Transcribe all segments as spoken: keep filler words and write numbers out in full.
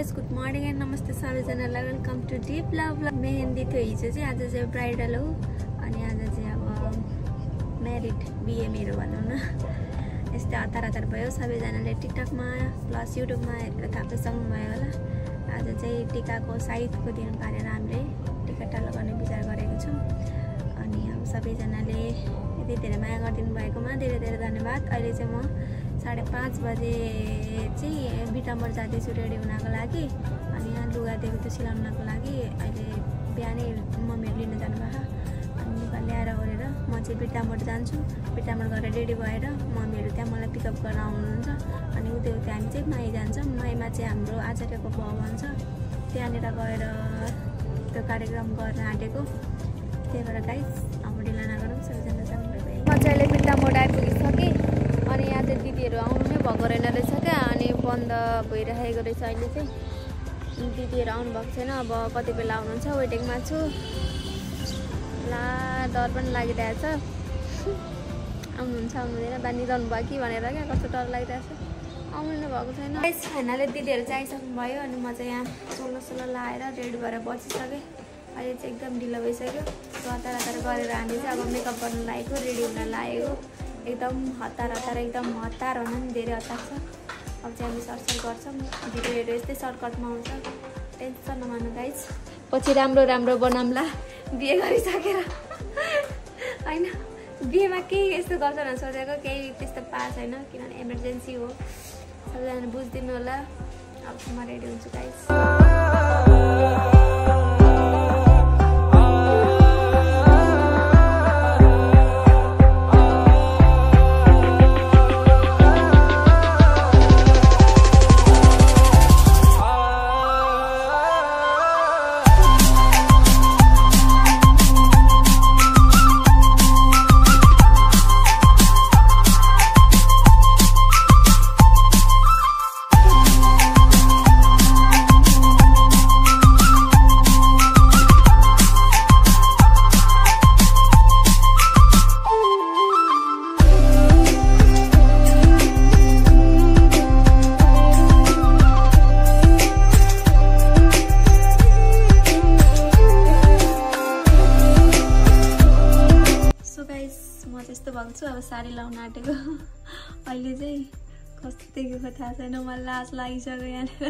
Guys good morning and नमस्ते सबैजनालाई welcome to deep love mehndi थियो हिजो चाहिँ आज चाहिँ ब्राइडल हो अनि आज चाहिँ अब म्यारिड बिहे मेरो भनौँ न यस्तै हतार हतार भयो सबैजनाले टिकटकमा प्लस युट्युबमा हेरेर थाहा पाइसक्नुभयो होला आज चाहिँ टिकाको साइडको दिन पारेर हामीले टिका टालो गर्ने विचार गरेको छौँ अनि अब सबैजनाले यति धेरै माया गरिदिनु भएकोमा धेरै धेरै धन्यवाद। अहिले चाहिँ म साढे पाँच बजे चाहिँ बिटामोड जाँदैछु रेडी हुनको लागि अनि यहाँ लुगा दिएको त्यो सिलाउनको लागि। अहिले बिहानै मम्मीहरू लिन जानुभएको अनि लुगा ल्याएर ओरेर म चाहिँ बिटामोड जान्छु। बिटामोड गएर रेडी भएर मम्मीहरू त्यहाँ मलाई पिकअप गर्न आउनुहुन्छ अनि उतै उतै हामी चाहिँ माई जान्छौँ। माईमा चाहिँ हाम्रो आचार्यको भवन छ त्यहाँनिर गएर त्यो कार्यक्रम गर्न आँटेको त्यही भएर गाइस अब ढिला नगरौँ सबैजना जानुभयो। म चाहिँ अहिले बिटामोड आइपुगिसकेँ अनि यहाँ चाहिँ दिदीहरू आउनु नै भएको रहेन रहेछ क्या अनि बन्द भइरहेको रहेछ। अहिले चाहिँ दिदीहरू आउनु भएको छैन अब कति बेला आउनुहुन्छ वेटिङमा छु। ला डर पनि लागिरहेछ आउनुहुन्छ आउनुहुँदैन बानी रहनु भयो कि भनेर क्या कस्तो डर लागिरहेछ आउनु नै भएको छैन। फाइनली दिदीहरू चाहिँ आइसक्नु भयो अनि म चाहिँ यहाँ सोह्र सोह्र लाएर रेडी भएर बसिसकेँ। अहिले चाहिँ एकदम ढिलो भइसक्यो हतार हतार गरेर हामी चाहिँ अब मेकअप गर्नु लागेको रेडी हुन लागेको एकदम हतार हतार एकदम हतार हुन नि धेरै हतार छ। अब चाहिँ हामी सर्टसर्ट गर्छौँ भिडियोहरू यस्तै सर्टकटमा आउँछ टेन्सन नमान्नु गाइस पछि राम्रो राम्रो बनाउँला बिहे गरिसकेर होइन बिहेमा केही यस्तो गर्छ भनेर सोचेको केही त्यस्तो पाएको छैन किनभने इमर्जेन्सी हो सबैजना बुझिदिनु होला। अब म रेडी हुन्छु गाइस। यस्तो भएको छु अब साडी लाउन आँटेको अहिले चाहिँ कस्तो देखेको थाहा छैन मलाई लाज लागिसक्यो यहाँनिर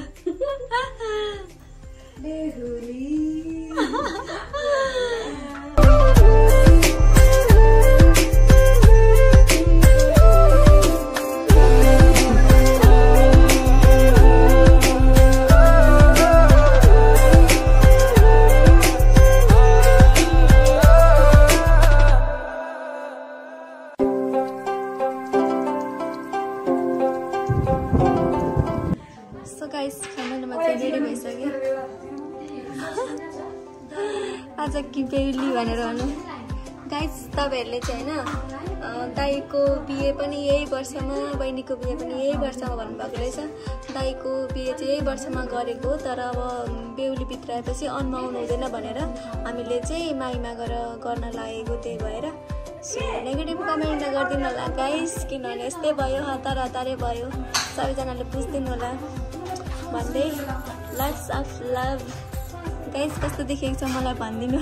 आज कि बेहुली भनेर भन्नु गाइस तपाईँहरूले चाहिँ होइन दाइको बिहे पनि यही वर्षमा बहिनीको बिहे पनि यही वर्षमा भन्नुभएको रहेछ। दाइको बिहे चाहिँ यही वर्षमा गरेको तर अब बेहुली भित्र आएपछि अनमाउनु हुँदैन भनेर हामीले चाहिँ माईमा गएर गर्न लागेको त्यही भएर सो नेगेटिभ कमेन्ट गरिदिनु होला गाइस किनभने यस्तै भयो हतार हतारै भयो सबैजनाले बुझिदिनु होला भन्दै लट्स अफ लभ गाइस कस्तो देखेको छ मलाई भनिदिनु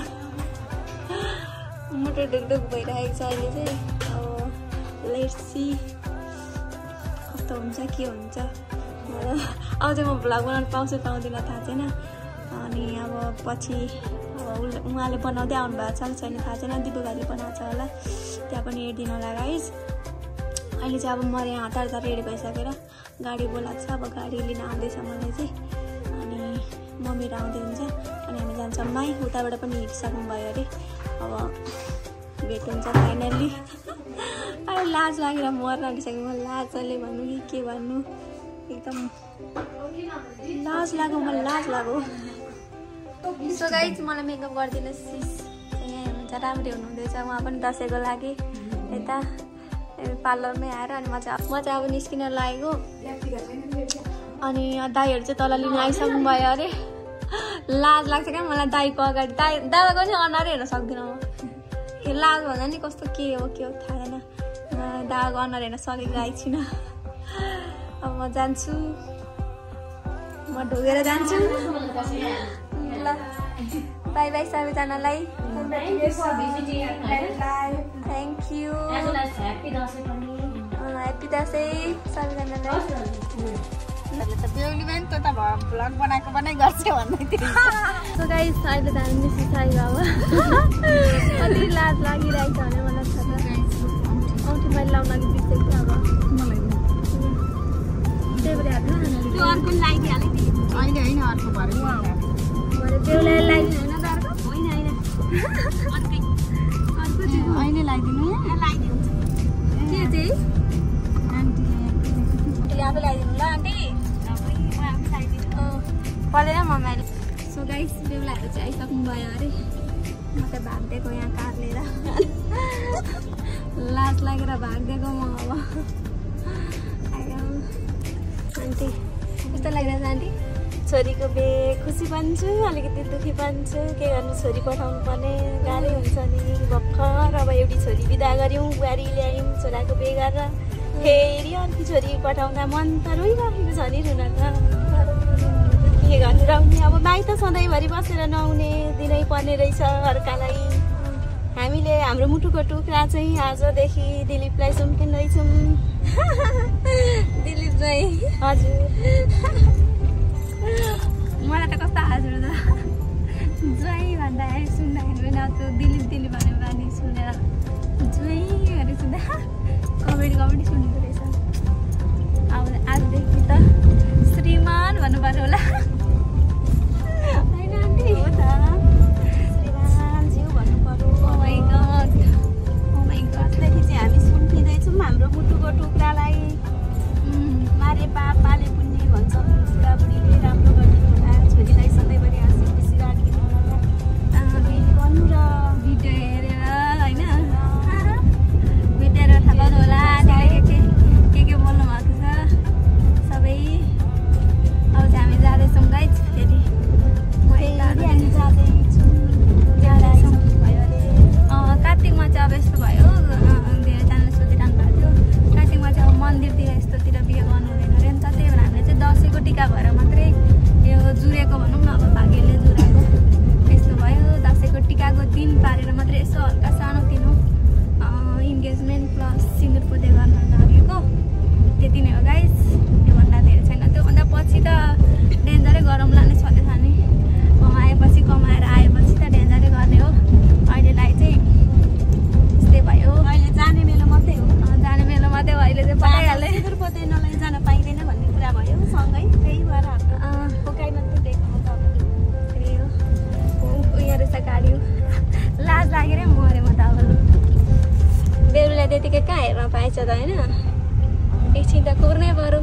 मोटो ढुकढुक भइरहेको छ अहिले चाहिँ अब लेट्स सी कस्तो हुन्छ के हुन्छ अब चाहिँ म भ्लग बनाउनु पाउँछु पाउँदिनँ थाहा छैन अनि अब पछि अब उहाँले बनाउँदै आउनु भएको छ छैन थाहा छैन दिपु भाइले बनाएको छ होला त्यहाँ पनि हेरिदिनु होला गाइस। अहिले चाहिँ अब म यहाँ हतार हतार रेडी भइसकेर गाडी बोलाएको छ अब गाडी लिन आउँदैछ मलाई चाहिँ अनि मम्मीहरू आउँदै हुन्छ अनि हामी जान्छौँ माई उताबाट पनि हिँडिसक्नु भयो अरे अब भेट हुन्छ फाइनल्ली। अहिले लाज लागेर मर लागिसक्यो म लाजले भन्नु कि के भन्नु एकदम लाज लाग्यो मलाई लाज लाग्यो। सो गाइस मलाई मेकअप गरिदिनुहोस् सिस यहाँ हुनुहुन्छ राम्रै हुनुहुँदैछ उहाँ पनि दसैँको लागि यता पार्लरमै आएर अनि म चाहिँ म चाहिँ अब निस्किन लागेको अनि दाईहरू चाहिँ तल लिन आइसक्नु भयो अरे लाज लाग्छ क्या मलाई दाईको अगाडि दाई दादाको नि अनुहारै हेर्न सक्दिनँ म लाज भन्दा नि कस्तो के हो के हो थाहा छैन दादाको अनुहार हेर्न सकेको आएको छैन। अब म जान्छु म ढोगेर जान्छु ल बाई बाई सबैजनालाई थ्याङ्क यू ह्याप्पी दसैँ सबैजनालाई बेहुली पनि त भ्लग बनाएको बनाइ गर्छ भन्दै थियो सो गाइस अहिले त हामी मिसी साई बाबा अलि लाज लागिरहेको छ भने मलाई थाहा छ औँठी मैले लाउन लागि बिर्सेको अब त्यही भएर हाल्नु त्यो अर्को लगाइदिइहाल्यो नि अहिले होइन अर्को भरे भरे बेहुलीलाई लगाइदिनु होइन त अर्को होइन होइन अर्कै अर्को चाहिँ अहिले लगाइदिनु लगाइदिनु के चाहिँ आन्टीले आफै लगाइदिनु ल आन्टी परेन मम्मीले सो गाइस बेहुलाहरू चाहिँ आइसक्नु भयो अरे म त भागिदिएको यहाँ कार लिएर लाज लागेर भागिदिएको म अब आन्टी कस्तो लागिरहेछ आन्टी छोरीको बे खुसी पान्छु अलिकति दुःखी पान्छु के गर्नु छोरी पठाउनु पर्ने गाह्रै हुन्छ नि भर्खर अब एउटी छोरी बिदा गऱ्यौँ बुहारी ल्यायौँ छोराको बे गरेर फेरि अर्की छोरी पठाउँदा मन त रोइरहेको छ नि रुन त के गर्नु रहने अब बाई त सधैँभरि बसेर नआउने दिनै पर्ने रहेछ अर्कालाई हामीले हाम्रो मुटुको टुक्रा चाहिँ आजदेखि दिलीपलाई सुम्किँदैछौँ दिलीप चाहिँ हजुर मलाई त कस्तो हजुर त ज्वाइँ भन्दाखेरि सुन्दाखेरि पनि अब त्यो दिलीप दिलीप भन्ने बानी सुनेर ज्वाइँहरू सुन्दा कमेडी कमेडी सुनेको रहेछ अब आजदेखि त श्रीमान भन्नु पर्यो होला होइन आन्टी हो त श्रीमानज्यू भन्नु पर्यो oh my god oh my god आजदेखि चाहिँ हामी सुम्किँदैछौँ हाम्रो मुटुको टुक्रालाई मारे पापाले पुण्य भन्छ बुढाबुढीले राम्रो गरिदिनु होला छोरीलाई सधैँभरि हाँसी खुसी राखिदिनु होला भेट गर्नु र भिडियो हेरेर होइन भेटेर थाहा पाउनु होला त्यसले के के के बोल्नु भएको छ सबै अब चाहिँ हामी जाँदैछौँ गाइज फेरि हामी जाँदैछौँ जाँदैछौँ भयो अरे कार्तिकमा चाहिँ अब यस्तो भयो धेरैजनाले सोधिरहनु भएको थियो कार्तिकमा चाहिँ अब मन्दिरतिर यस्तोतिर बिहे गर्नु हुँदैन अरे नि त त्यही भएर हामीले चाहिँ दसैँको टिका भएर मात्रै यो जुरेको भनौँ न अब भाग्यले जुराएको यस्तो भयो दसैँको टिकाको दिन पारेर मात्रै यसो हल्का सानोतिनो इन्गेजमेन्ट प्लस सिन्दुर पोते गर्न लागेको त्यति नै हो गाइस त्योभन्दा धेरै छैन त्योभन्दा पछि त डेन्जरै गरम लाग्ने छँदैछ नि कमाएपछि कमाएर आएपछि त डेन्जरै गर्ने हो अहिलेलाई चाहिँ त्यस्तै भयो अहिले जाने बेला मात्रै हो जाने बेला मात्रै हो अहिले चाहिँ पठाइहाल्यो सिन्दुर पोते नलाई जान पाइँदैन भन्ने कुरा भयो सँगै त्यही भएर हाम्रो पोकाइ मात्रै देख्नु त्यही हो उयो रहेछ गाडी लाज लागेरै मऱ्यो म त अब बेहुलीलाई त्यतिकै कहाँ हेर्न पाएछ त होइन एकछिन त कुर्नै पऱ्यो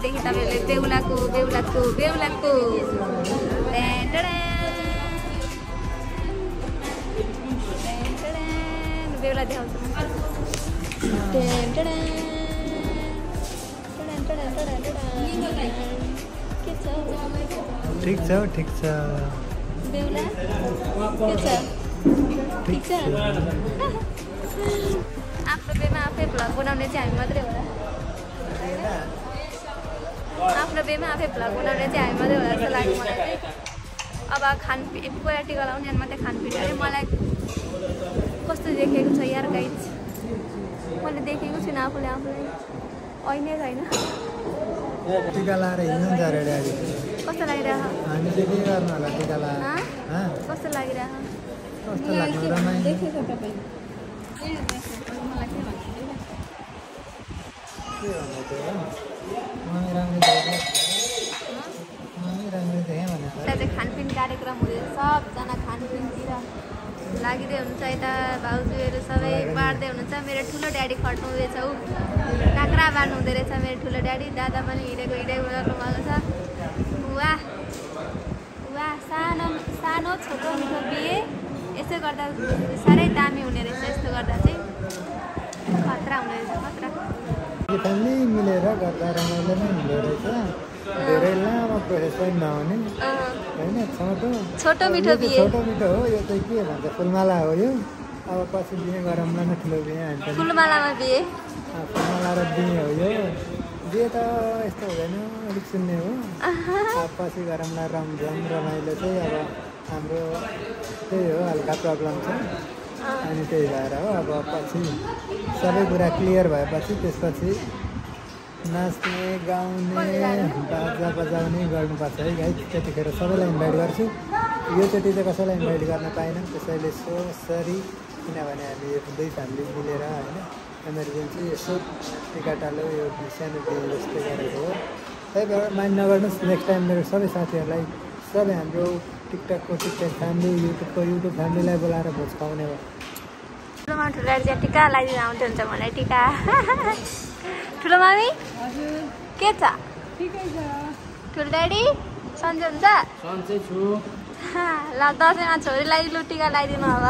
नजिकदेखि तपाईँहरूले बेहुलाको बेहुलाको बेहुलाको बेहुला देखाउँछु ठिक छ ठिक छ बेहुला के छ ठिक छ आफ्नो बेमा आफै भ्लग बनाउने चाहिँ हामी मात्रै होला आफ्नो बेमा आफै भ्लग बनाउने चाहिँ हामी मात्रै होला जस्तो लाग्यो मलाई चाहिँ अब खानपिन गएर टिका लाउने अनि मात्रै खानपिन अरे मलाई कस्तो देखेको छ यार गाइज मैले देखेको छुइनँ आफूले आफूलाई ऐनै छैन टिका लाएर हिँड्नु जा रे ड्याडी कस्तो लागिरहेको हामी चाहिँ के गर्नु होला टिका लाएर कस्तो लागिरहेको कस्तो लाग्नु रमाइलो देखेको तपाईँ के भन्नु त्यो मम्मी राम्रो देखेँ मम्मी राम्रो देखेँ भनेर यता चाहिँ खानपिन कार्यक्रम हुँदैछ सबजना खानपिनतिर लागिँदै हुनुहुन्छ यता भाउजूहरू सबै बाँड्दै हुनुहुन्छ मेरो ठुलो ड्याडी खट्नु हुँदैछ ऊ काँक्रा बाँड्नु हुँदो रहेछ मेरो ठुलो ड्याडी दादा पनि हिँडेको हिँडेको गर्नु भएको छ वाह वाह सानो सानो छोटो मिठो बिहे यसो गर्दा साह्रै दामी हुने रहेछ यस्तो गर्दा चाहिँ खतरा हुने रहेछ खतरा फ्यामिली मिलेर गर्दा रमाइलो नै हुँदो रहेछ धेरै लामो प्रोसेस पनि नहुने होइन छोटो छोटो मिठो बिहे छोटो मिठो हो यो चाहिँ के भन्छ फुलमाला हो यो अब पछि बिहे गरौँला न ठुलो बिहे हान्छ फुलमालामा बिहे फुलमाला र बिहे हो यो बिहे त यस्तो हुँदैन अलिक सुन्ने हो अब पछि गरौँला रमझम रमाइलो चाहिँ अब हाम्रो त्यही हो हल्का प्रब्लम छ अनि त्यही भएर हो अब पछि सबै कुरा क्लियर भएपछि त्यसपछि नाच्ने गाउने बाजा बजाउने गर्नुपर्छ है गाइज त्यतिखेर सबैलाई इन्भाइट गर्छु योचोटि चाहिँ कसैलाई इन्भाइट गर्न पाइनँ त्यसैले सो सरी किनभने हामी दुई फ्यामिली मिलेर होइन इमर्जेन्सी यसो टिकाटालो यो सानो बिहे जस्तै गरेको हो त्यही भएर माइन्ड नगर्नुहोस् नेक्स्ट टाइम मेरो सबै साथीहरूलाई सबै हाम्रो टिकटकको टिकटक फ्यामिली युट्युबको युट्युब फ्यामिलीलाई बोलाएर भोज खुवाउने हो ठुलोमा ठुलो चाहिँ टिका लगाइदिनु आउँथ्यो हुन्छ मलाई टिका ठुलो मामी के छ ठुलो ड्याडी सन्चै हुन्छ सन्चै छु ल दसैँमा छोरीलाई लु टिका लगाइदिनु अब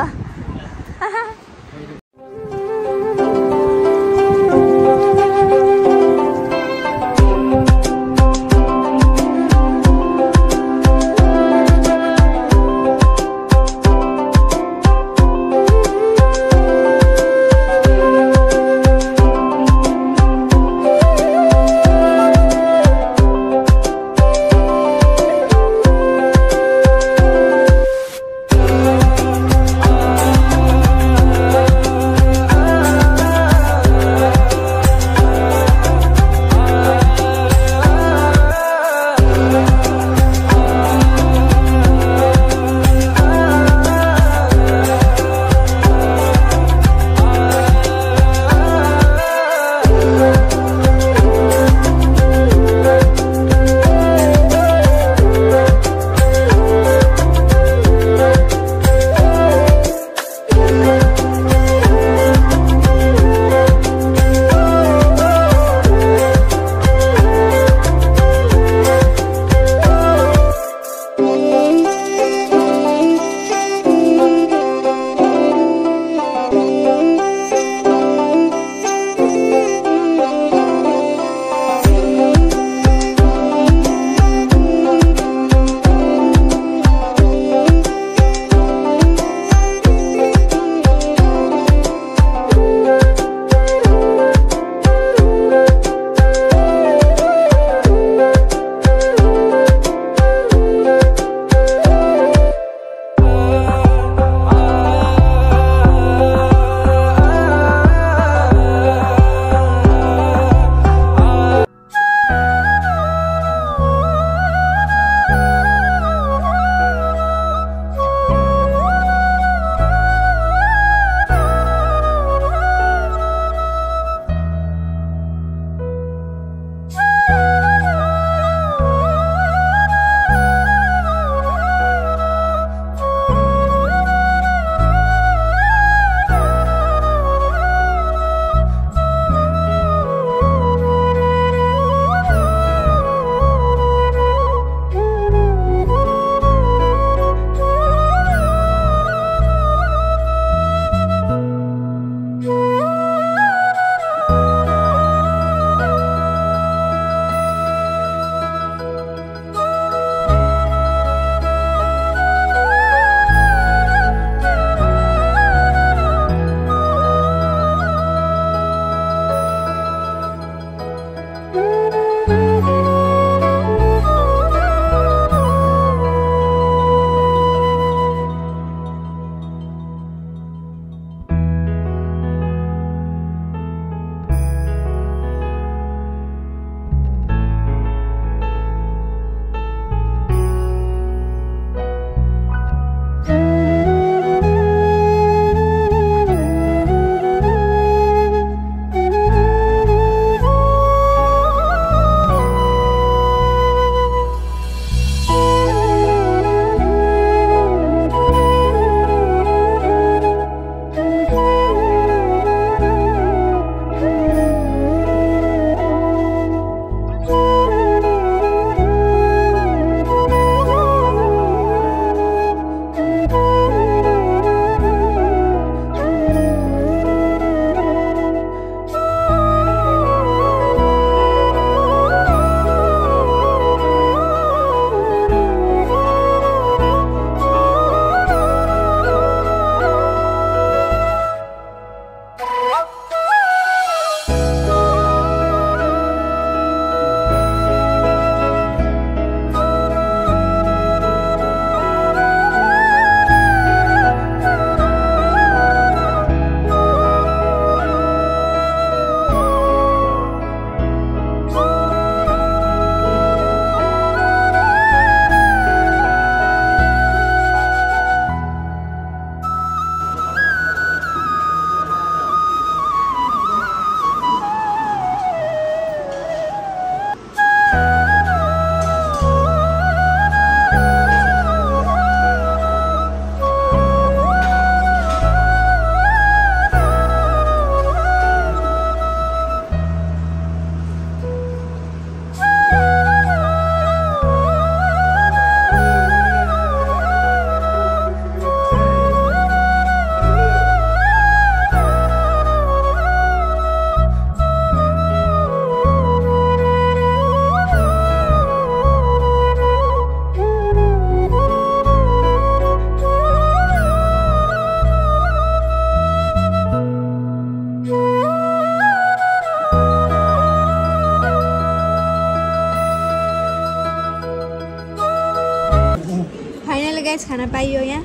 गाइस खाना पाइयो यहाँ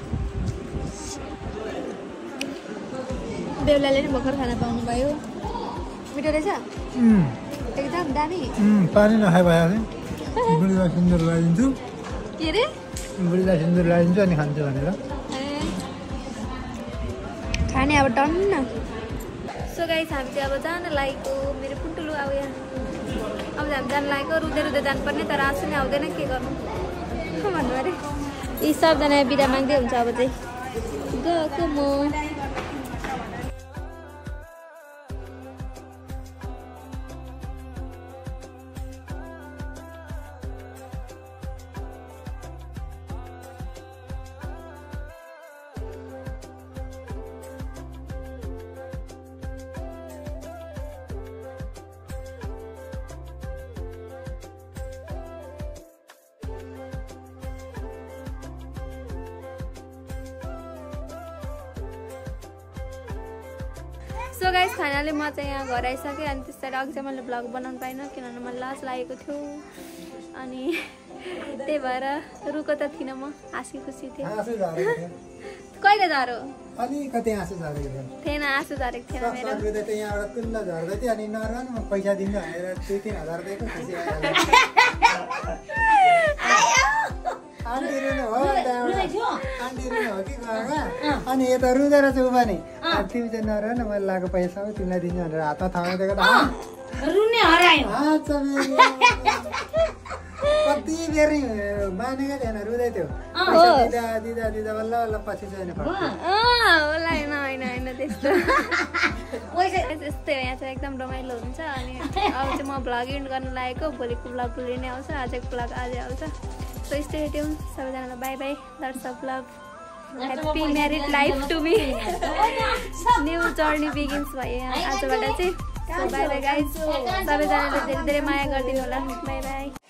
बेहुलाले नि भर्खर खाना पाउनु भयो मिठो रहेछ एकदम दामी पानी नखाए भइहाल्यो बुढीलाई सुन्दर लगाइदिन्छु के रे बुढीलाई सुन्दर लगाइदिन्छु अनि खान्छु भनेर खाने अब टन्न सो गाइस हामी चाहिँ अब जान लागेको मेरो पुन्तुलु अब यहाँ अब हामी जान लागेको रुँदै रुँदै जानुपर्ने तर आँसु नै आउँदैन के गर्नु भन्नु अरे यी सबजना बिदा माग्दै हुन्छ अब चाहिँ गएको म सो गाइस फाइनली म चाहिँ यहाँ घर आइसकेँ अनि त्यसरी अघि चाहिँ मैले भ्लग बनाउनु पाइनँ किनभने मलाई लाज लागेको थियो अनि त्यही भएर रुको त थिइनँ म हाँसी खुसी थिएँ कहिले झरो अलिकति आँसु झरेको थियो थिएन आँसु झरेको थिएन मेरो यहाँबाट कुल्ल झर्दै थियो अनि नरन म पैसा दिन्छु भनेर दुई तिन हजार दिएको खुसी आन्टी रुनु हो आन्टी रुनु हो कि घरमा अनि यता रुँदै रहेछ उ पनि तिमी चाहिँ नर न मैले लगाएको पैसा सबै तिमीलाई दिन्छु भनेर हातमा थामिदिएको त रुने हरायो कति बेरी मानेको थिएन रुँदै थियो दिँदा दिँदा दिँदा बल्ल बल्ल पछि चाहिँ होला होइन होइन होइन त्यस्तो त्यस्तै हो यहाँ चाहिँ एकदम रमाइलो हुन्छ अनि अब चाहिँ म भ्लग इन्ड गर्न लागेको भोलिको भ्लग भोलि नै आउँछ आजको भ्लग आजै आउँछ सो स्टे ट्युन सबैजनालाई bye bye lots of love happy married life to me new journey begins भयो यहाँ आजबाट चाहिँ बाई बाई गाइज सबैजनाले धेरै धेरै माया गरिदिनु होला बाई बाई